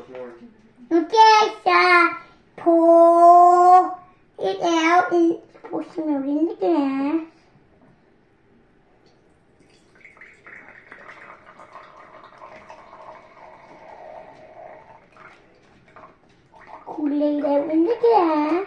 more. Okay, so pour it out and pour some milk in the glass. Kool-Aid out in the glass.